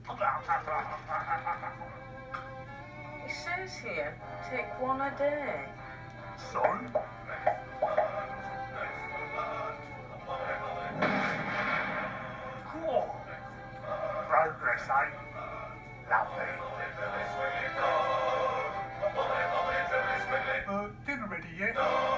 It says here, take one a day. Son? Cool. Progress, eh? Lovely. Dinner ready yet?